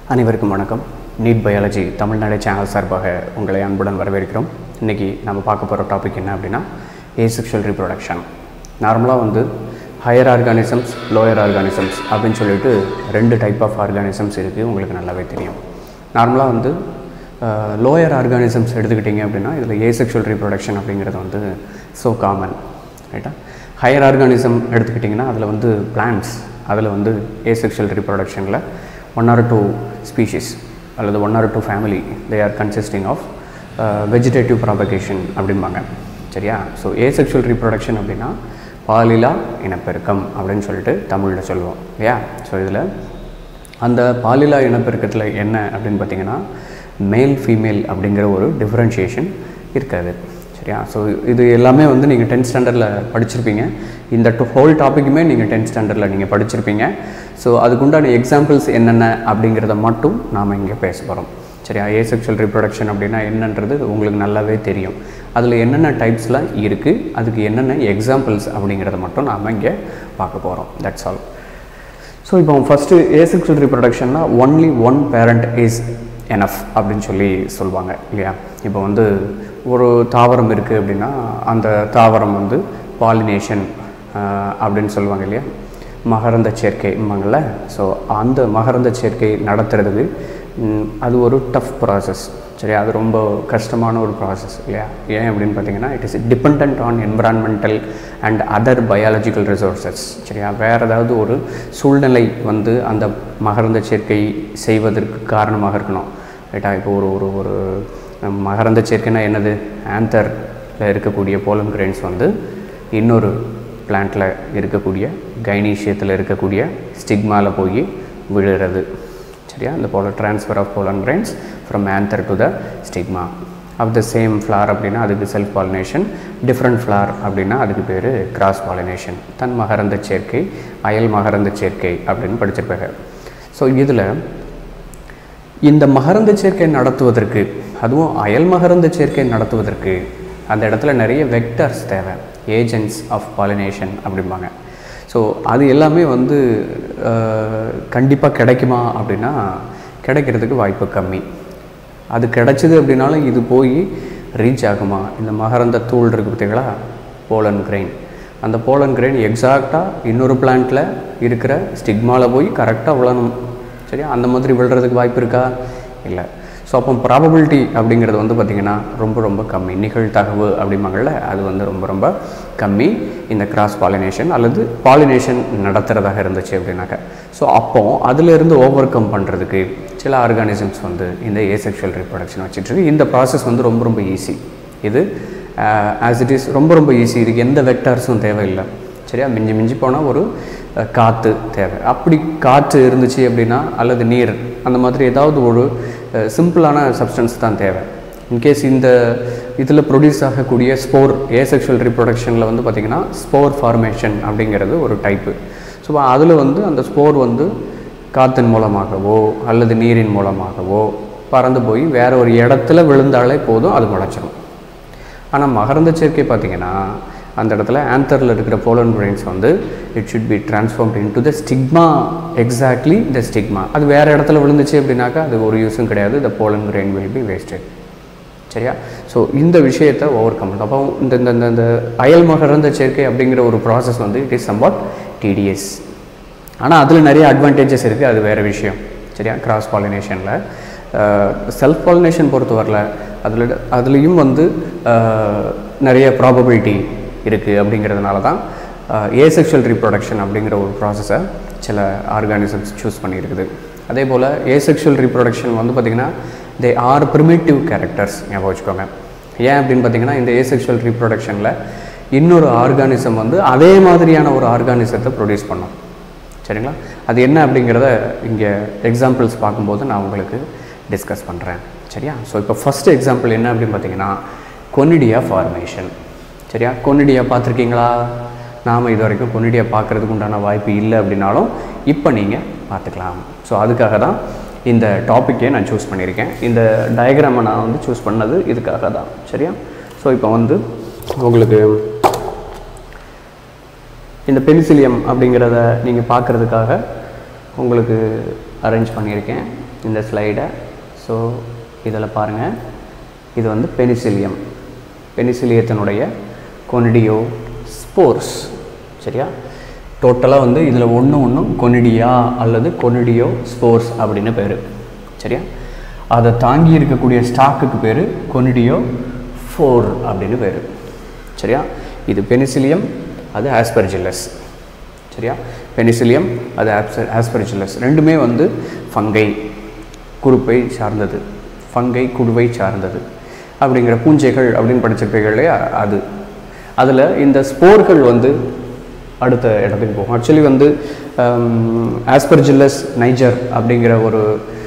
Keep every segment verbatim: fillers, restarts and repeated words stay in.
அனைவருக்கும் வணக்கம். NEET biology Tamil Nadu channel சார்பாக உங்களை அன்புடன் வரவேற்கிறோம். இன்றைக்கி நம்ம பார்க்க போகிற டாபிக் என்ன அப்படின்னா ஏசெக்சுவல் ரீப்ரொடக்ஷன். நார்மலாக வந்து ஹையர் ஆர்கானிசம்ஸ், லோயர் ஆர்கானிசம்ஸ் அப்படின்னு சொல்லிட்டு ரெண்டு டைப் ஆஃப் ஆர்கானிசம்ஸ் இருக்குது, உங்களுக்கு நல்லாவே தெரியும். நார்மலாக வந்து லோயர் ஆர்கானிசம்ஸ் எடுத்துக்கிட்டிங்க அப்படின்னா இதில் ஏசெக்சுவல் ரீப்ரொடக்ஷன் அப்படிங்கிறது வந்து ஸோ காமன், ரைட்டா. ஹையர் ஆர்கானிசம் எடுத்துக்கிட்டிங்கன்னா அதில் வந்து பிளான்ட்ஸ், அதில் வந்து ஏசெக்சுவல் ரீப்ரொடக்ஷனில் ஒன் ஆர் டூ ஸ்பீஷிஸ் அல்லது one or two family they are consisting of vegetative propagation அப்படிம்பாங்க, சரியா. ஸோ ஏசெக்சுவல் ரீப்ரொடக்ஷன் அப்படின்னா பாலிலா இனப்பெருக்கம் அப்படின்னு சொல்லிட்டு தமிழில் சொல்லுவோம் இல்லையா. ஸோ இதில் அந்த பாலிலா இனப்பெருக்கத்தில் என்ன அப்படின்னு பார்த்திங்கன்னா மேல் ஃபீமேல் அப்படிங்கிற ஒரு டிஃப்ரென்ஷியேஷன் இருக்காது, சரியா. ஸோ இது எல்லாமே வந்து நீங்கள் டென்த் ஸ்டாண்டர்டில் படிச்சிருப்பீங்க. இந்த ஹோல் டாப்பிக்குமே நீங்கள் டென்த் ஸ்டாண்டர்டில் நீங்கள் படிச்சிருப்பீங்க. ஸோ அதுக்குண்டான எக்ஸாம்பிள்ஸ் என்னென்ன அப்படிங்கிறத மட்டும் நாம் இங்கே பேச போகிறோம், சரியா. ஏசெக்சுவல் ரீப்ரொடக்ஷன் அப்படின்னா என்னன்றது உங்களுக்கு நல்லாவே தெரியும். அதில் என்னென்ன டைப்ஸ்லாம் இருக்குது, அதுக்கு என்னென்ன எக்ஸாம்பிள்ஸ் அப்படிங்கிறத மட்டும் நாம் இங்கே பார்க்க போகிறோம். That's all. ஸோ இப்போ ஃபஸ்ட்டு ஏசெக்சுவல் ரீப்ரொடக்ஷன்னா only one parent is enough அப்படின்னு சொல்லி சொல்லுவாங்க இல்லையா. இப்போ வந்து ஒரு தாவரம் இருக்குது அப்படின்னா அந்த தாவரம் வந்து பாலினேஷன் அப்படின்னு சொல்லுவாங்க இல்லையா, மகரந்த சேர்க்கைம்பாங்கள்ல. ஸோ அந்த மகரந்த சேர்க்கை நடத்துறதுக்கு அது ஒரு டஃப் ப்ராசஸ், சரியா. அது ரொம்ப கஷ்டமான ஒரு ப்ராசஸ் இல்லையா. ஏன் அப்படின்னு பார்த்தீங்கன்னா it is depend on environmental and other biological resources, சரியா. வேறு ஏதாவது ஒரு சூழ்நிலை வந்து அந்த மகரந்த சேர்க்கை செய்வதற்கு காரணமாக இருக்கணும், ரைட்டா. இப்போ ஒரு ஒரு ஒரு மகரந்த சேர்க்கைனா என்னது, ஆந்தரில் இருக்கக்கூடிய போலன் கிரெயின்ஸ் வந்து இன்னொரு பிளான்ட்டில் இருக்கக்கூடிய கைனீஷியத்தில் இருக்கக்கூடிய ஸ்டிக்மாவில் போய் விழுறது, சரியா. இந்த போல transfer of pollen grains from anther to the stigma of the same flower அப்படின்னா அதுக்கு செல்ஃப் பாலினேஷன், டிஃப்ரெண்ட் ஃப்ளார் அப்படின்னா அதுக்கு பேர் கிராஸ் பாலினேஷன், தன் மகரந்த சேர்க்கை, அயல் மகரந்த சேர்க்கை அப்படின்னு படிச்சிருப்பாங்க. ஸோ இதில் இந்த மகரந்த சேர்க்கை நடத்துவதற்கு, அதுவும் அயல் மகரந்த சேர்க்கை நடத்துவதற்கு அந்த இடத்துல நிறைய வெக்டர்ஸ் தேவை, ஏஜென்ட்ஸ் ஆஃப் பாலினேஷன் அப்படிம்பாங்க. ஸோ அது எல்லாமே வந்து கண்டிப்பாக கிடைக்குமா அப்படின்னா கிடைக்கிறதுக்கு வாய்ப்பு கம்மி. அது கிடைச்சிது அப்படின்னாலும் இது போய் ரீச் ஆகுமா, இந்த மகரந்த தூள் இருக்குது பார்த்தீங்களா, போலன் கிரெயின், அந்த போலன் கிரெயின் எக்ஸாக்டாக இன்னொரு பிளான்ட்டில் இருக்கிற ஸ்டிக்மாவில் போய் கரெக்டாக விழணும், சரியா. அந்த மாதிரி விழுறதுக்கு வாய்ப்பு இருக்கா, இல்லை. ஸோ அப்போ ப்ராபபிலிட்டி அப்படிங்கிறது வந்து பார்த்திங்கன்னா ரொம்ப ரொம்ப கம்மி, நிகழ்தகவு அப்படிம்பாங்கள்ல, அது வந்து ரொம்ப ரொம்ப கம்மி இந்த கிராஸ் பாலினேஷன் அல்லது பாலினேஷன் நடத்துகிறதாக இருந்துச்சு அப்படின்னாக்க. ஸோ அப்போ அதிலிருந்து ஓவர் கம் பண்ணுறதுக்கு சில ஆர்கானிசம்ஸ் வந்து இந்த ஏசெக்சுவல் ரீப்ரொடக்ஷன் வச்சுட்டு இந்த ப்ராசஸ் வந்து ரொம்ப ரொம்ப ஈஸி. இது ஆஸ் இட் இஸ் ரொம்ப ரொம்ப ஈஸி. இதுக்கு எந்த வெக்டார்ஸும் தேவையில்லை, சரியா. மிஞ்சி மிஞ்சி போனால் ஒரு காற்று தேவை. அப்படி காற்று இருந்துச்சு அப்படின்னா அல்லது நீர் அந்த மாதிரி ஏதாவது ஒரு சிம்பிளான சப்ஸ்டன்ஸ் தான் தேவை. இன்கேஸ் இந்த இதில் ப்ரொடியூஸ் ஆகக்கூடிய ஸ்போர், ஏசெக்சுவல் ரீப்ரொடக்ஷனில் வந்து பார்த்திங்கன்னா ஸ்போர் ஃபார்மேஷன் அப்படிங்கிறது ஒரு டைப்பு. ஸோ அதில் வந்து அந்த ஸ்போர் வந்து காற்றின் மூலமாகவோ அல்லது நீரின் மூலமாகவோ பறந்து போய் வேறு ஒரு இடத்துல விழுந்தாலே போதும், அது முளைச்சிடும். ஆனால் மகரந்த சேர்க்கை பார்த்திங்கன்னா அந்த இடத்துல ஆந்தரில் இருக்கிற போலன் கிரெயின்ஸ் வந்து it should be transformed into the stigma, exactly the stigma. அது வேறு இடத்துல விழுந்துச்சு அப்படின்னாக்கா அது ஒரு யூஸும் கிடையாது, the pollen grain will be wasted, சரியா. ஸோ இந்த விஷயத்தை ஓவர் கம் பண்ணும். அப்போ இந்த இந்த இந்த அயல் மகரந்த சேர்க்கை அப்படிங்கிற ஒரு ப்ராசஸ் வந்து இட் இஸ் சம்வாட் டிடிஎஸ். ஆனால் அதில் நிறைய அட்வான்டேஜஸ் இருக்குது, அது வேறு விஷயம், சரியா. கிராஸ் பாலினேஷனில் செல்ஃப் பாலினேஷன் பொறுத்த வரல அதில் அதுலேயும் வந்து நிறைய ப்ராபபிலிட்டி இருக்குது. அப்படிங்கிறதுனால தான் ஏசெக்சுவல் ரீப்ரொடக்ஷன் அப்படிங்கிற ஒரு ப்ராசஸை சில ஆர்கானிசம்ஸ் சூஸ் பண்ணியிருக்குது. அதே போல் ஏசெக்சுவல் ரீப்ரொடக்ஷன் வந்து பார்த்திங்கன்னா தே ஆர் ப்ரிமிட்டிவ் கேரக்டர்ஸ், ஞாபகம் வச்சுக்கோங்க. ஏன் அப்படின்னு பார்த்திங்கன்னா இந்த ஏசெக்சுவல் ரீப்ரொடக்ஷனில் இன்னொரு ஆர்கானிசம் வந்து அதே மாதிரியான ஒரு ஆர்கானிசத்தை ப்ரொடியூஸ் பண்ணும், சரிங்களா. அது என்ன அப்படிங்கிறத இங்கே எக்ஸாம்பிள்ஸ் பார்க்கும்போது நான் உங்களுக்கு டிஸ்கஸ் பண்ணுறேன், சரியா. ஸோ இப்போ ஃபஸ்ட்டு எக்ஸாம்பிள் என்ன அப்படின்னு பார்த்திங்கன்னா கொனிடியா ஃபார்மேஷன், சரியா. கொனிடியா பார்த்துருக்கீங்களா? நாம் இது வரைக்கும் கொனிடியா பார்க்குறதுக்கு உண்டான வாய்ப்பு இல்லை அப்படின்னாலும் இப்போ நீங்கள் பார்த்துக்கலாம். ஸோ அதுக்காக தான் இந்த டாப்பிக்கே நான் சூஸ் பண்ணியிருக்கேன். இந்த டயக்ராமை நான் வந்து சூஸ் பண்ணது இதுக்காக தான், சரியா. ஸோ இப்போ வந்து உங்களுக்கு இந்த பெனிசிலியம் அப்படிங்கிறத நீங்கள் பார்க்குறதுக்காக உங்களுக்கு அரேஞ்ச் பண்ணியிருக்கேன். இந்த ஸ்லைடை. ஸோ இதில் பாருங்கள், இது வந்து பெனிசிலியம். பெனிசிலியத்தினுடைய கொனிடியோ ஸ்போர்ஸ். சரியா, டோட்டலாக வந்து இதில் ஒன்று ஒன்றும் கொனிடியா அல்லது கொனிடியோ ஸ்போர்ஸ் அப்படின்னு பேர். சரியா, அதை தாங்கி இருக்கக்கூடிய ஸ்டாக்குக்கு பேர் கொனிடியோ ஃபோர் அப்படின்னு பேர். சரியா, இது பெனிசிலியம், அது ஆஸ்பெர்ஜில்லஸ். சரியா, பெனிசிலியம் அது ஆப்சர் ஆஸ்பெர்ஜில்லஸ் ரெண்டுமே வந்து ஃபங்கை, குருப்பை சார்ந்தது. ஃபங்கை குருவை சார்ந்தது அப்படிங்கிற பூஞ்சைகள் அப்படின்னு படிச்சிருப்பீங்க இல்லையா, அது அதில் இந்த ஸ்போர்கள் வந்து அடுத்த இடத்துக்கு போகும். ஆக்சுவலி வந்து ஆஸ்பெர்ஜில்லஸ் நைஜர் அப்படிங்கிற ஒரு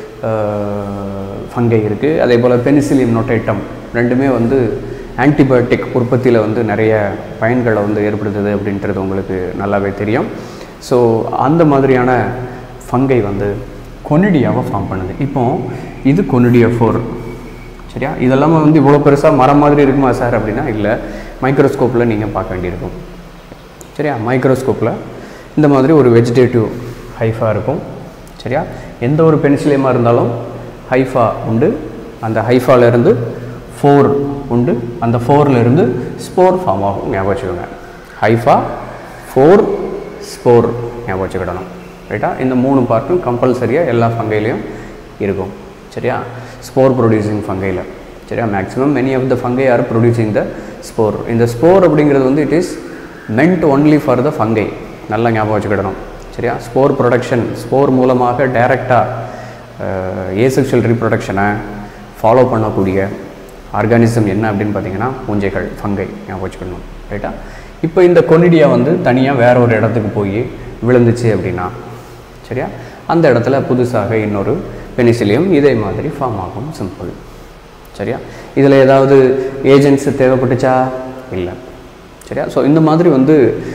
ஃபங்கை இருக்குது. அதே போல் பெனிசிலியம் நோட்டேட்டம் ரெண்டுமே வந்து ஆன்டிபயோட்டிக் உற்பத்தியில் வந்து நிறைய பயன்களை வந்து ஏற்படுத்துது அப்படின்றது உங்களுக்கு நல்லாவே தெரியும். ஸோ அந்த மாதிரியான ஃபங்கை வந்து கொனிடியாவை ஃபார்ம் பண்ணுது. இப்போ இது கொனிடியா ஃபோர். சரியா, இதெல்லாம் வந்து இவ்வளோ பெருசாக மரம் மாதிரி இருக்குமா சார் அப்படின்னா இல்லை, மைக்ரோஸ்கோப்பில் நீங்கள் பார்க்க வேண்டியிருக்கும். சரியா, மைக்ரோஸ்கோப்பில் இந்த மாதிரி ஒரு வெஜிடேட்டிவ் ஹைஃபா இருக்கும். சரியா, எந்த ஒரு பெனிசிலியமாக இருந்தாலும் ஹைஃபா உண்டு. அந்த ஹைஃபாலேருந்து ஃபோர் உண்டு. அந்த ஃபோர்லேருந்து ஸ்போர் ஃபார்ம் ஆகும். ஞாபகம் வச்சுக்கோங்க, ஹைஃபா ஃபோர் ஸ்போர் ஞாபகம் வச்சுக்கிடணும். ரைட்டா, இந்த மூணு பார்ட்டும் கம்பல்சரியாக எல்லா ஃபங்கையிலையும் இருக்கும். சரியா, ஸ்போர் ப்ரொடியூசிங் ஃபங்கையில். சரியா, maximum many of the fungi are producing the spore. இந்த ஸ்போர் அப்படிங்கிறது வந்து it is meant only for the fungi. நல்லா ஞாபகம் வச்சுக்கிடணும். சரியா, ஸ்போர் ப்ரொடக்ஷன், ஸ்போர் மூலமாக டைரெக்டாக ஏசெக்சுவல் ரீப்ரொடக்ஷனை ஃபாலோ பண்ணக்கூடிய ஆர்கானிசம் என்ன அப்படின்னு பார்த்தீங்கன்னா பூஞ்சைகள், ஃபங்கை. ஞாபகம் வச்சுக்கணும். ரைட்டா, இப்போ இந்த கொனிடியா வந்து தனியாக வேற ஒரு இடத்துக்கு போய் விழுந்துச்சு அப்படின்னா, சரியா, அந்த இடத்துல புதுசாக இன்னொரு பெனிசிலியம் இதே மாதிரி ஃபார்ம் ஆகும். சிம்பிள். சரியா, இதில் ஏதாவது ஏஜென்ட்ஸ் தேவைப்பட்டுச்சா? இல்லை. சரியா, ஸோ இந்த மாதிரி வந்து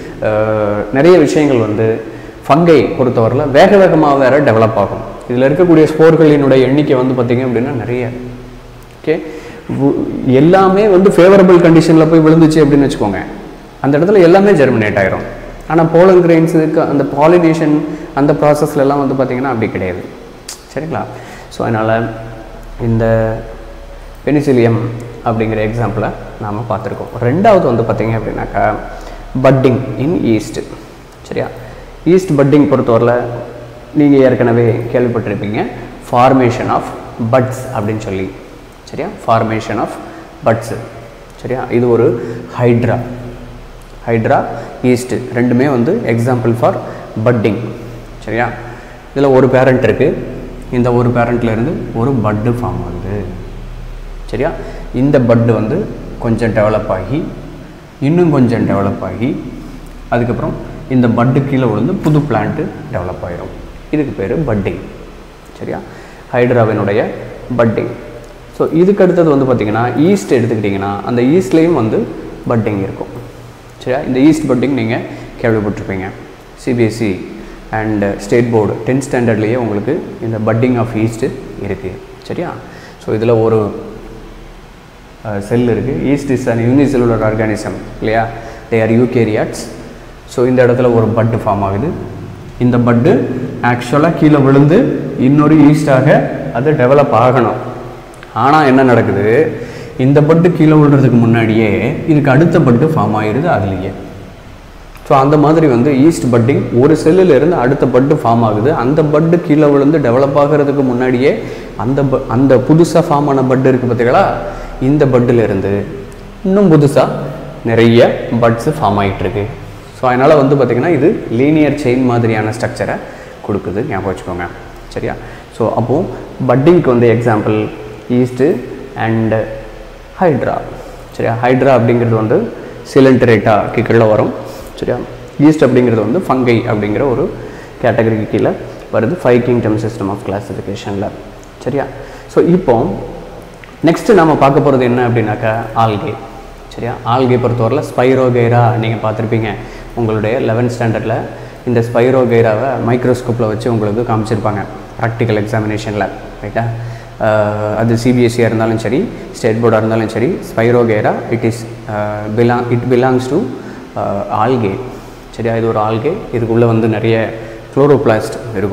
நிறைய விஷயங்கள் வந்து ஃபங்கை பொறுத்தவரையில் வேக வேகமாக வேறு டெவலப் ஆகும். இதில் இருக்கக்கூடிய ஸ்போர்களினுடைய எண்ணிக்கை வந்து பார்த்திங்க அப்படின்னா நிறைய. ஓகே, எல்லாமே வந்து ஃபேவரபிள் கண்டிஷனில் போய் விழுந்துச்சு அப்படின்னு வச்சுக்கோங்க, அந்த இடத்துல எல்லாமே ஜெர்மினேட் ஆகிரும். ஆனால் போலன் கிரெயின்ஸுக்கு அந்த பாலினேஷன் அந்த ப்ராசஸ்லலாம் வந்து பார்த்திங்கன்னா அப்படி கிடையாது. சரிங்களா, ஸோ அதனால் இந்த பெனிசிலியம் அப்படிங்கிற எக்ஸாம்பிளை நாம் பார்த்துருக்கோம். ரெண்டாவது வந்து பார்த்திங்க அப்படின்னாக்கா பட்டிங் இன் ஈஸ்ட். சரியா, ஈஸ்ட் பட்டிங் பொறுத்தவரையில் நீங்கள் ஏற்கனவே கேள்விப்பட்டிருப்பீங்க, ஃபார்மேஷன் ஆஃப் பட்ஸ் அப்படின்னு சொல்லி. சரியா, ஃபார்மேஷன் ஆஃப் பட்ஸு. சரியா, இது ஒரு ஹைட்ரா. ஹைட்ரா, ஈஸ்ட்டு ரெண்டுமே வந்து எக்ஸாம்பிள் ஃபார் பட்டிங். சரியா, இதில் ஒரு பேரண்ட் இருக்குது. இந்த ஒரு பேரண்ட்லேருந்து ஒரு பட்டு ஃபார்ம் ஆகுது. சரியா, இந்த பட்டு வந்து கொஞ்சம் டெவலப் ஆகி இன்னும் கொஞ்சம் டெவலப் ஆகி அதுக்கப்புறம் இந்த பட்டு கீழே விழுந்து புது பிளான்ட்டு டெவலப் ஆகிடும். இதுக்கு பேர் பட்டிங். சரியா, ஹைட்ராவினுடைய பட்டிங். ஸோ இதுக்கு அடுத்தது வந்து பார்த்திங்கன்னா ஈஸ்ட் எடுத்துக்கிட்டிங்கன்னா அந்த ஈஸ்ட்லேயும் வந்து பட்டிங் இருக்கும். சரியா, இந்த ஈஸ்ட் பட்டிங் நீங்கள் கேள்விப்பட்டிருப்பீங்க. CBSE and state board tenth ஸ்டாண்டர்ட்லேயே உங்களுக்கு இந்த பட்டிங் ஆஃப் ஈஸ்ட்டு இருக்குது. சரியா, ஸோ இதில் ஒரு செல் இருக்குது. Yeast is a unicellular organism இல்லையா, தே ஆர் யூகேரியாட்ஸ். ஸோ இந்த இடத்துல ஒரு பட்டு ஃபார்ம் ஆகுது. இந்த பட்டு ஆக்சுவலாக கீழே விழுந்து இன்னொரு ஈஸ்டாக அது டெவலப் ஆகணும். ஆனால் என்ன நடக்குது, இந்த பட்டு கீழே விழுறதுக்கு முன்னாடியே இதுக்கு அடுத்த பட்டு ஃபார்ம் ஆகிடுது அதுலேயே. ஸோ அந்த மாதிரி வந்து ஈஸ்ட் பட்டிங் ஒரு செல்லிலேருந்து அடுத்த பட்டு ஃபார்ம் ஆகுது. அந்த பட்டு கீழே விழுந்து டெவலப் ஆகிறதுக்கு முன்னாடியே அந்த ப அந்த புதுசாக ஃபார்ம் ஆன பட்டு இருக்குது பார்த்தீங்களா, இந்த பட்டிலேருந்து இன்னும் புதுசாக நிறைய பட்ஸு ஃபார்ம் ஆகிட்டுருக்கு. ஸோ அதனால் வந்து பார்த்திங்கன்னா இது லீனியர் செயின் மாதிரியான ஸ்ட்ரக்சரை கொடுக்குது. ஞாபகம் வச்சுக்கோங்க. சரியா, ஸோ அப்போது பட்டிங்க்கு வந்து எக்ஸாம்பிள் ஈஸ்ட்டு அண்டு ஹைட்ரா. சரியா, ஹைட்ரா அப்படிங்கிறது வந்து சிலண்டரேட்டாக்கு கீழே வரும். சரியா, ஈஸ்ட் அப்படிங்கிறது வந்து ஃபங்கை அப்படிங்கிற ஒரு கேட்டகரிக்கு கீழே வருது ஃபைவ் கிங்டம் சிஸ்டம் ஆஃப் கிளாஸிஃபிகேஷனில். சரியா, ஸோ இப்போ நெக்ஸ்ட்டு நம்ம பார்க்க போகிறது என்ன அப்படின்னாக்கா ஆல்கே. சரியா, ஆல்கே பொறுத்தவரையில் ஸ்பைரோகைரா நீங்கள் பார்த்துருப்பீங்க. உங்களுடைய லெவன்த் ஸ்டாண்டர்டில் இந்த ஸ்பைரோகைராவை மைக்ரோஸ்கோப்பில் வச்சு உங்களுக்கு காமிச்சிருப்பாங்க ப்ராக்டிக்கல் எக்ஸாமினேஷனில். ரைட்டா, அது சிபிஎஸ்சியாக இருந்தாலும் சரி ஸ்டேட் போர்டாக இருந்தாலும் சரி, spirogyra it is belong it belongs to algae. சரியா, இது ஒரு ஆல்கே. இதுக்குள்ளே வந்து நிறைய குளோரோபிளாஸ்ட் இருக்கும்.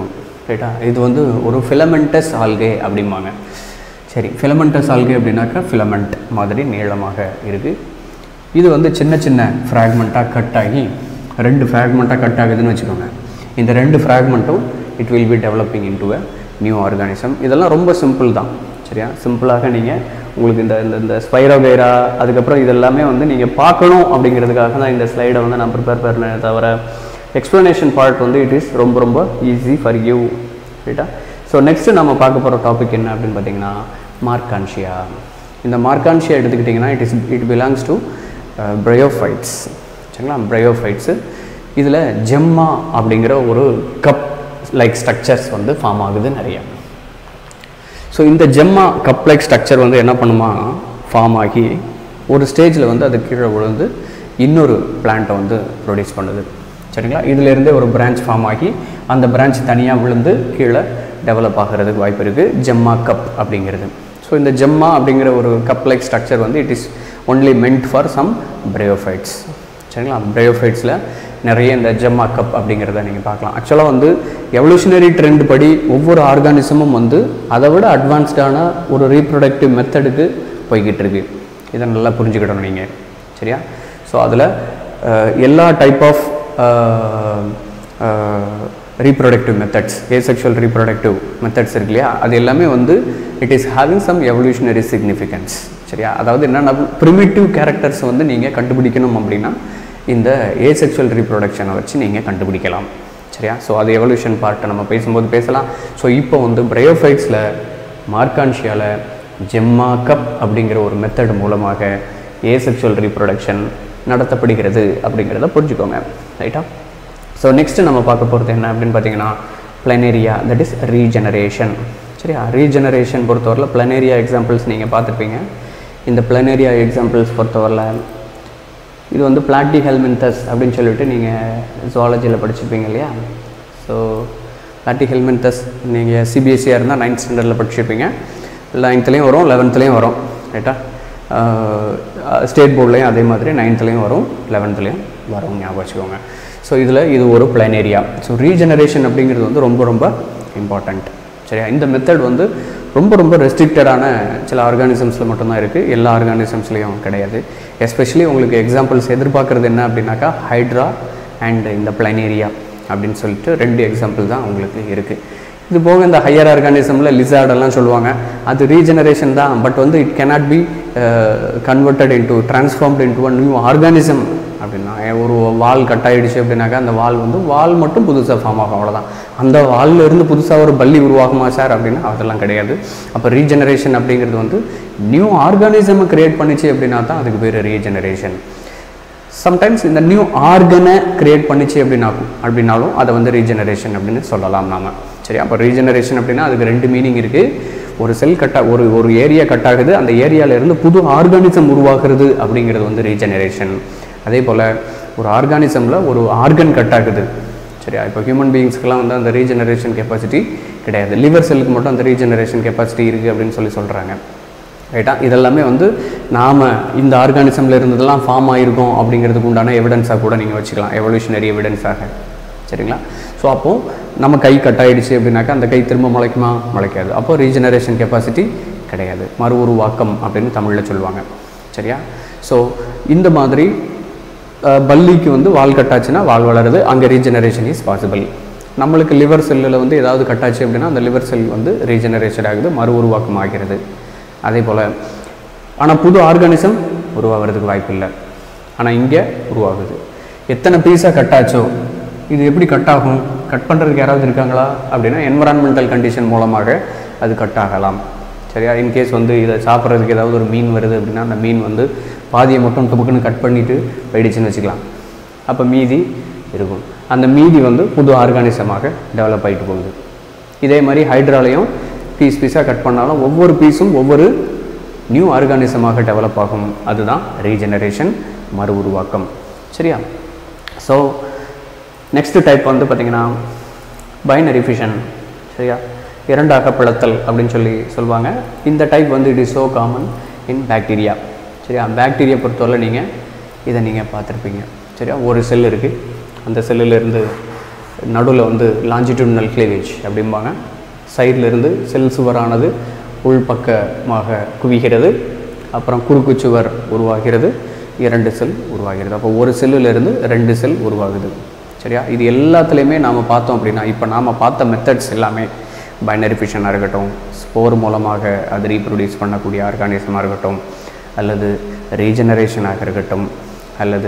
ரைட்டா. இது வந்து ஒரு ஃபிலமெண்டஸ் ஆல்கே அப்படிம்பாங்க. சரி, ஃபிலமெண்டஸ் ஆல்கே அப்படின்னாக்கா ஃபிலமெண்ட் மாதிரி நீளமாக இருக்குது. இது வந்து சின்ன சின்ன ஃப்ராக்மெண்ட்டாக கட் ஆகி ரெண்டு ஃப்ராக்மெண்ட்டாக கட் ஆகுதுன்னு வச்சுக்கோங்க. இந்த ரெண்டு ஃப்ராக்மெண்ட்டும் it will be developing into a new organism. இதெல்லாம் ரொம்ப சிம்பிள் தான். சரியா, சிம்பிளாக நீங்கள் உங்களுக்கு இந்த இந்த ஸ்பைரோகைரா அதுக்கப்புறம் இதெல்லாமே வந்து நீங்கள் பார்க்கணும் அப்படிங்கிறதுக்காக தான் இந்த ஸ்லைடை வந்து நான் ப்ரிப்பேர் பண்ணேன். தவிர எக்ஸ்ப்ளனேஷன் பார்ட் வந்து இட் இஸ் ரொம்ப ரொம்ப ஈஸி ஃபார் யூ. ரைட்டா. ஸோ நெக்ஸ்ட்டு நம்ம பார்க்க போகிற டாபிக் என்ன அப்படின்னு பார்த்தீங்கன்னா மார்கான்ஷியா. இந்த மார்கான்ஷியா எடுத்துக்கிட்டிங்கன்னா it is it belongs to bryophytes. சரிங்களா, பிரயோஃபைட்ஸு. இதில் ஜெம்மா அப்படிங்கிற ஒரு கப் லைக் ஸ்ட்ரக்சர்ஸ் வந்து ஃபார்ம் ஆகுது நிறையா. ஸோ இந்த ஜெம்மா கப் லைக் ஸ்ட்ரக்சர் வந்து என்ன பண்ணுமா, ஃபார்ம் ஆகி ஒரு ஸ்டேஜில் வந்து அது கீழே விழுந்து இன்னொரு பிளான்ட்டை வந்து ப்ரொடியூஸ் பண்ணுது. சரிங்களா, இதிலேருந்தே ஒரு பிரான்ச் ஃபார்ம் ஆகி அந்த பிரான்ச் தனியாக விழுந்து கீழே டெவலப் ஆகிறதுக்கு வாய்ப்பு இருக்குது, ஜெம்மா கப் அப்படிங்கிறது. ஸோ இந்த ஜெம்மா அப்படிங்கிற ஒரு கப் லைக் ஸ்ட்ரக்சர் வந்து it is only meant for some bryophytes. சரிங்களா, பிரயோஃபைட்ஸில் நிறைய இந்த ஜெம்மா கப் அப்படிங்கிறத நீங்கள் பார்க்கலாம். ஆக்சுவலாக வந்து எவல்யூஷனரி ட்ரெண்ட் படி ஒவ்வொரு ஆர்கானிசமும் வந்து அதை விட அட்வான்ஸ்டான ஒரு ரீப்ரொடக்டிவ் மெத்தடுக்கு போய்கிட்டு இருக்கு. இதை நல்லா புரிஞ்சுக்கிடணும் நீங்கள். சரியா. ஸோ அதில் எல்லா type of reproductive methods, asexual reproductive methods இருக்கு இல்லையா, அது எல்லாமே வந்து it is having some evolutionary significance. சரியா, அதாவது என்னென்ன ப்ரிமிட்டிவ் கேரக்டர்ஸ் வந்து நீங்கள் கண்டுபிடிக்கணும் அப்படின்னா இந்த ஏசெக்ஷுவல் ரீப்ரொடக்ஷனை வச்சு நீங்கள் கண்டுபிடிக்கலாம். சரியா. ஸோ அது எவல்யூஷன் பார்ட்டை நம்ம பேசும்போது பேசலாம். ஸோ இப்போ வந்து பிரயோஃபைட்ஸில் மார்கான்ஷியாவில் ஜெம்மா கப் அப்படிங்கிற ஒரு மெத்தட் மூலமாக ஏசெக்ஷுவல் ரீப்ரொடக்ஷன் நடத்தப்படுகிறது அப்படிங்கிறத புரிஞ்சுக்கோங்க. ரைட்டா. ஸோ நெக்ஸ்ட்டு நம்ம பார்க்க போகிறது என்ன அப்படின்னு பார்த்தீங்கன்னா பிளனேரியா, தட் இஸ் ரீஜெனரேஷன். சரியா, ரீஜெனரேஷன் பொறுத்தவரையில் பிளனேரியா எக்ஸாம்பிள்ஸ் நீங்கள் பார்த்துருப்பீங்க. இந்த பிளனேரியா எக்ஸாம்பிள்ஸ் பொறுத்தவரையில் இது வந்து பிளாட்டிஹெல்மின்தஸ் அப்படின்னு சொல்லிட்டு நீங்கள் ஜுவாலஜியில் படிச்சிருப்பீங்க இல்லையா. ஸோ பிளாட்டிஹெல்மின்தஸ் நீங்கள் சிபிஎஸ்சியாக இருந்தால் நைன்த் ஸ்டாண்டர்டில் படிச்சிருப்பீங்க. நைன்த்துலேயும் வரும், லெவன்த்துலேயும் வரும். ரைட்டா. ஸ்டேட் போர்ட்லேயும் அதே மாதிரி நைன்த்துலேயும் வரும், லெவன்த்துலேயும் வரும், ஞாபகம் வச்சுக்கோங்க. ஸோ இதில் இது ஒரு பிளனேரியா. ஸோ ரீஜெனரேஷன் அப்படிங்கிறது வந்து ரொம்ப ரொம்ப இம்பார்ட்டண்ட். சரியா. இந்த மெத்தட் வந்து ரொம்ப ரொம்ப ரெஸ்ட்ரிக்டடான சில ஆர்கானிசம்ஸில் மட்டும்தான் இருக்குது, எல்லா ஆர்கானிசம்ஸ்லேயும் கிடையாது. எஸ்பெஷலி உங்களுக்கு எக்ஸாம்பிள்ஸ் எதிர்பார்க்குறது என்ன அப்படின்னாக்கா ஹைட்ரா அண்ட் இந்த பிளனேரியா அப்படின்னு சொல்லிட்டு ரெண்டு எக்ஸாம்பிள் தான் உங்களுக்கு இருக்குது. இது போக இந்த ஹையர் ஆர்கானிசமில் லிசார்டெல்லாம் சொல்லுவாங்க, அது ரீஜெனரேஷன் தான், பட் வந்து it cannot be converted into transformed into a new organism அப்படின்னா. ஒரு வால் கட் ஆகிடுச்சு அப்படின்னாக்கா அந்த வால் வந்து வால் மட்டும் புதுசாக ஃபார்ம் ஆகும், அவ்வளோதான். அந்த வாலில் இருந்து புதுசாக ஒரு பல்லி உருவாகுமா சார் அப்படின்னா அதெல்லாம் கிடையாது. அப்போ ரீஜெனரேஷன் அப்படிங்கிறது வந்து நியூ ஆர்கானிசமை கிரியேட் பண்ணிச்சு அப்படின்னா தான் அதுக்கு பேர் ரீஜெனரேஷன். சம்டைம்ஸ் இந்த நியூ ஆர்கனை கிரியேட் பண்ணிச்சு அப்படின்னா அப்படின்னாலும் அதை வந்து ரீஜெனரேஷன் அப்படின்னு சொல்லலாம் நாம். சரி, அப்போ ரீஜெனரேஷன் அப்படின்னா அதுக்கு ரெண்டு மீனிங் இருக்குது. ஒரு செல் கட்டா ஒரு ஒரு ஏரியா கட் ஆகுது, அந்த ஏரியாவிலேருந்து புது ஆர்கானிசம் உருவாகிறது அப்படிங்கிறது வந்து ரீஜெனரேஷன். அதே போல் ஒரு ஆர்கானிசமில் ஒரு ஆர்கன் கட் ஆகுது. சரியா, இப்போ ஹியூமன் பீயிங்ஸ்க்கெலாம் வந்து அந்த ரீஜெனரேஷன் கெப்பாசிட்டி கிடையாது, லிவர் செல்லுக்கு மட்டும் அந்த ரீஜெனரேஷன் கெப்பாசிட்டி இருக்குது அப்படின்னு சொல்லி சொல்கிறாங்க. ரைட்டா. இதெல்லாமே வந்து நாம் இந்த ஆர்கானிசமில் இருந்ததெல்லாம் ஃபார்ம் ஆகிருக்கோம் அப்படிங்கிறதுக்கு உண்டான எவிடன்ஸாக கூட நீங்கள் வச்சுக்கலாம், எவல்யூஷனரி எவிடன்ஸாக. சரிங்களா. ஸோ அப்போது நம்ம கை கட் ஆகிடுச்சு அப்படின்னாக்கா அந்த கை திரும்ப முளைக்குமா, முளைக்காது. அப்போது ரீஜெனரேஷன் கெப்பாசிட்டி கிடையாது, மறு உருவாக்கம் அப்படின்னு தமிழில் சொல்லுவாங்க. சரியா. ஸோ இந்த மாதிரி பல்லிக்கு வந்து வால் கட்டாச்சுன்னா வால் வளருது, அங்கே ரீஜெனரேஷன் இஸ் பாசிபிள். நம்மளுக்கு லிவர் செல்லில் வந்து ஏதாவது கட்டாச்சு அப்படின்னா அந்த லிவர் செல் வந்து ரீஜெனரேஷன் ஆகுது, மறு உருவாக்கம் ஆகிறது. அதே போல் ஆனால் புது ஆர்கானிசம் உருவாகிறதுக்கு வாய்ப்பு இல்லை, ஆனால் இங்கே உருவாகுது. எத்தனை பீஸாக கட்டாச்சோ இது எப்படி கட் ஆகும், கட் பண்ணுறதுக்கு யாராவது இருக்காங்களா அப்படின்னா என்விரான்மெண்டல் கண்டிஷன் மூலமாக அது கட் ஆகலாம். சரியா. இன்கேஸ் வந்து இதை சாப்பிட்றதுக்கு ஏதாவது ஒரு மீன் வருது அப்படின்னா அந்த மீன் வந்து பாதியை மட்டும் துப்புக்குன்னு கட் பண்ணிவிட்டு போயிடுச்சுன்னு வச்சுக்கலாம். அப்போ மீதி இருக்கும், அந்த மீதி வந்து புது ஆர்கானிசமாக டெவலப் ஆகிட்டு போகுது. இதே மாதிரி ஹைட்ராலையும் பீஸ் பீஸாக கட் பண்ணாலும் ஒவ்வொரு பீஸும் ஒவ்வொரு நியூ ஆர்கானிசமாக டெவலப் ஆகும், அதுதான் ரீஜெனரேஷன், மறு உருவாக்கம். சரியா. ஸோ நெக்ஸ்ட் டைப் வந்து பார்த்திங்கன்னா பைனரி ஃபிஷன். சரியா, இரண்டாக பிளத்தல் அப்படின்னு சொல்லி சொல்லுவாங்க. இந்த டைப் வந்து it is so common in bacteria. சரியா, பாக்டீரியா பொறுத்தவரை நீங்கள் இதை நீங்கள் பார்த்துருப்பீங்க. சரியா, ஒரு செல் இருக்குது, அந்த செல்லிலேருந்து நடுவில் வந்து லாஞ்சிடியூடினல் கிளீவேஜ் அப்படிம்பாங்க. சைடில் இருந்து செல் சுவரானது உள்பக்கமாக குவிகிறது, அப்புறம் குறுக்கு சுவர் உருவாகிறது, இரண்டு செல் உருவாகிறது. அப்போ ஒரு செல்லிலிருந்து ரெண்டு செல் உருவாகுது. சரியா? இது எல்லாத்துலேயுமே நாம் பார்த்தோம் அப்படின்னா, இப்போ நாம் பார்த்த மெத்தட்ஸ் எல்லாமே பைனரி ஃபிஷனாக இருக்கட்டும், ஸ்போர் மூலமாக அது ரீப்ரொடியூஸ் பண்ணக்கூடிய ஆர்கானிசமாக இருக்கட்டும், அல்லது ரீஜெனரேஷனாக இருக்கட்டும், அல்லது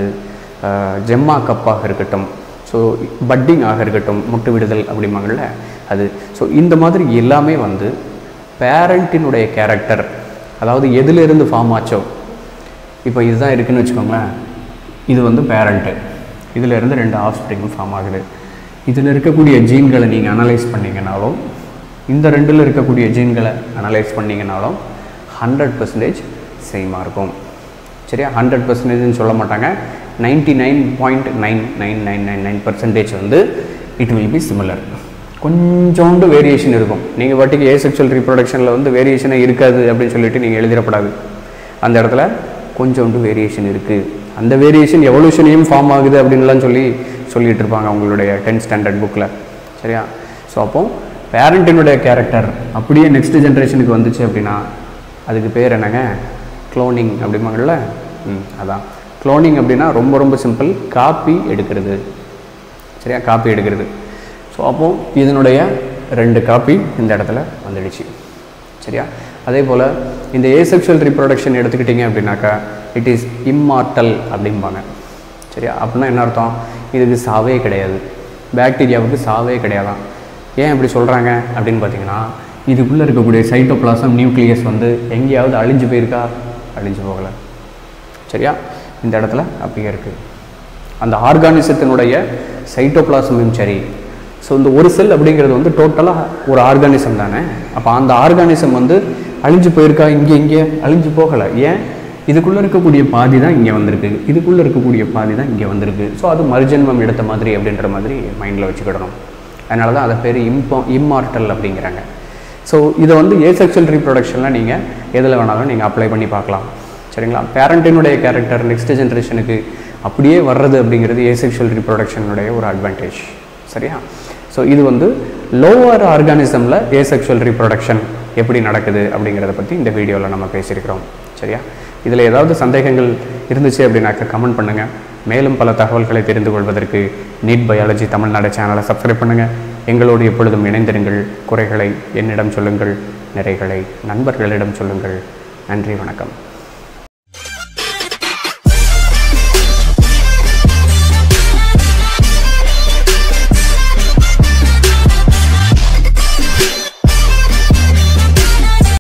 ஜெம்மா கப்பாக இருக்கட்டும், ஸோ பட்டிங் ஆக இருக்கட்டும், முட்டு விடுதல் அப்படிம்பாங்கள்ல அது. ஸோ இந்த மாதிரி எல்லாமே வந்து பேரண்ட்டினுடைய கேரக்டர், அதாவது எதிலிருந்து ஃபார்ம் ஆச்சோ, இப்போ இதுதான் இருக்குதுன்னு வச்சுக்கோங்களேன், இது வந்து பேரண்ட்டு, இதில் இருந்து ரெண்டு ஆஃப் ஸ்ப்ரிங் ஃபார்ம் ஆகுது. இதில் இருக்கக்கூடிய ஜீன்களை நீங்கள் அனலைஸ் பண்ணிங்கனாலும், இந்த ரெண்டில் இருக்கக்கூடிய ஜீன்களை அனலைஸ் பண்ணிங்கனாலும் ஹண்ட்ரட் பர்சன்டேஜ் சேமாக இருக்கும். சரியா? ஹண்ட்ரட் பர்சன்டேஜ்னு சொல்ல மாட்டாங்க, ninety nine point nine nine nine nine nine percentage வந்து இட் வில் பி சிமிலர். கொஞ்சோண்டு வேரியேஷன் இருக்கும். நீங்கள் வாட்டிக்கு ஏசெக்சுவல் ரீப்ரொடக்ஷனில் வந்து வேரியேஷனே இருக்காது அப்படின்னு சொல்லிட்டு நீங்கள் எழுதிடப்படாது. அந்த இடத்துல கொஞ்சோண்டு வேரியேஷன் இருக்குது. அந்த வேரியேஷன் எவல்யூஷனையும் ஃபார்ம் ஆகுது அப்படின்லாம் சொல்லி சொல்லிகிட்டு இருப்பாங்க அவங்களுடைய டென்த் ஸ்டாண்டர்ட் புக்கில். சரியா? ஸோ அப்போது பேரண்ட்டினுடைய கேரக்டர் அப்படியே நெக்ஸ்ட் ஜென்ரேஷனுக்கு வந்துச்சு அப்படின்னா அதுக்கு பேர் என்னங்க? க்ளோனிங் அப்படிம்பாங்கள்ல. ம் அதான் க்ளோனிங் அப்படின்னா ரொம்ப ரொம்ப சிம்பிள், காப்பி எடுக்கிறது. சரியா? காப்பி எடுக்கிறது. ஸோ அப்போது இதனுடைய ரெண்டு காப்பி இந்த இடத்துல வந்துடுச்சு. சரியா? அதே போல் இந்த ஏசெக்சுவல் ரீப்ரொடக்ஷன் எடுத்துக்கிட்டிங்க அப்படின்னாக்கா இட் இஸ் இம்மார்டல் அப்படிம்பாங்க. சரியா? அப்படின்னா என்ன அர்த்தம்? இதுக்கு சாவே கிடையாது, பாக்டீரியாவுக்கு சாவே கிடையாதான். ஏன் இப்படி சொல்கிறாங்க அப்படின்னு பார்த்தீங்கன்னா, இதுக்குள்ளே இருக்கக்கூடிய சைட்டோபிளாசம் நியூக்ளியஸ் வந்து எங்கேயாவது அழிஞ்சு போயிருக்கா? அழிஞ்சு போகலை. சரியா? இந்த இடத்துல அப்படியே இருக்குது. அந்த ஆர்கானிசத்தினுடைய சைட்டோபிளாசமும் சரி. ஸோ இந்த ஒரு செல் அப்படிங்கிறது வந்து டோட்டலாக ஒரு ஆர்கானிசம் தானே. அப்போ அந்த ஆர்கானிசம் வந்து அழிஞ்சு போயிருக்கா? இங்கே இங்கே அழிஞ்சு போகலை. ஏன்? இதுக்குள்ளே இருக்கக்கூடிய பாதி தான் இங்கே வந்திருக்கு, இதுக்குள்ளே இருக்கக்கூடிய பாதி தான் இங்கே வந்திருக்கு. ஸோ அது மறுஜென்மம் எடுத்த மாதிரி அப்படின்ற மாதிரி மைண்டில் வச்சுக்கிடணும். அதனால தான் அதை பேர் இம்போ இம்மார்டல் அப்படிங்கிறாங்க. ஸோ இதை வந்து ஏசெக்சுவல் ரீப்ரொடக்ஷனில் நீங்கள் எதில் வேணாலும் நீங்கள் அப்ளை பண்ணி பார்க்கலாம். சரிங்களா? பேரண்ட்டினுடைய கேரக்டர் நெக்ஸ்ட் ஜென்ரேஷனுக்கு அப்படியே வர்றது அப்படிங்கிறது ஏசெக்சுவல் ரீப்ரொடக்ஷனுடைய ஒரு அட்வான்டேஜ். சரியா? ஸோ இது வந்து லோவர் ஆர்கானிசமில் ஏசெக்சுவல் ரீப்ரொடக்ஷன் எப்படி நடக்குது அப்படிங்கிறத பற்றி இந்த வீடியோவில் நம்ம பேசியிருக்கிறோம். சரியா? இதில் ஏதாவது சந்தேகங்கள் இருந்துச்சு அப்படின்னாக்க கமெண்ட் பண்ணுங்கள். மேலும் பல தகவல்களை தெரிந்து கொள்வதற்கு நீட் பயாலஜி தமிழ்நாடு சேனலை சப்ஸ்கிரைப் பண்ணுங்கள். எங்களோடு எப்பொழுதும் இணைந்திருங்கள். குறைகளை என்னிடம் சொல்லுங்கள், நிறைகளை நண்பர்களிடம் சொல்லுங்கள். நன்றி, வணக்கம்.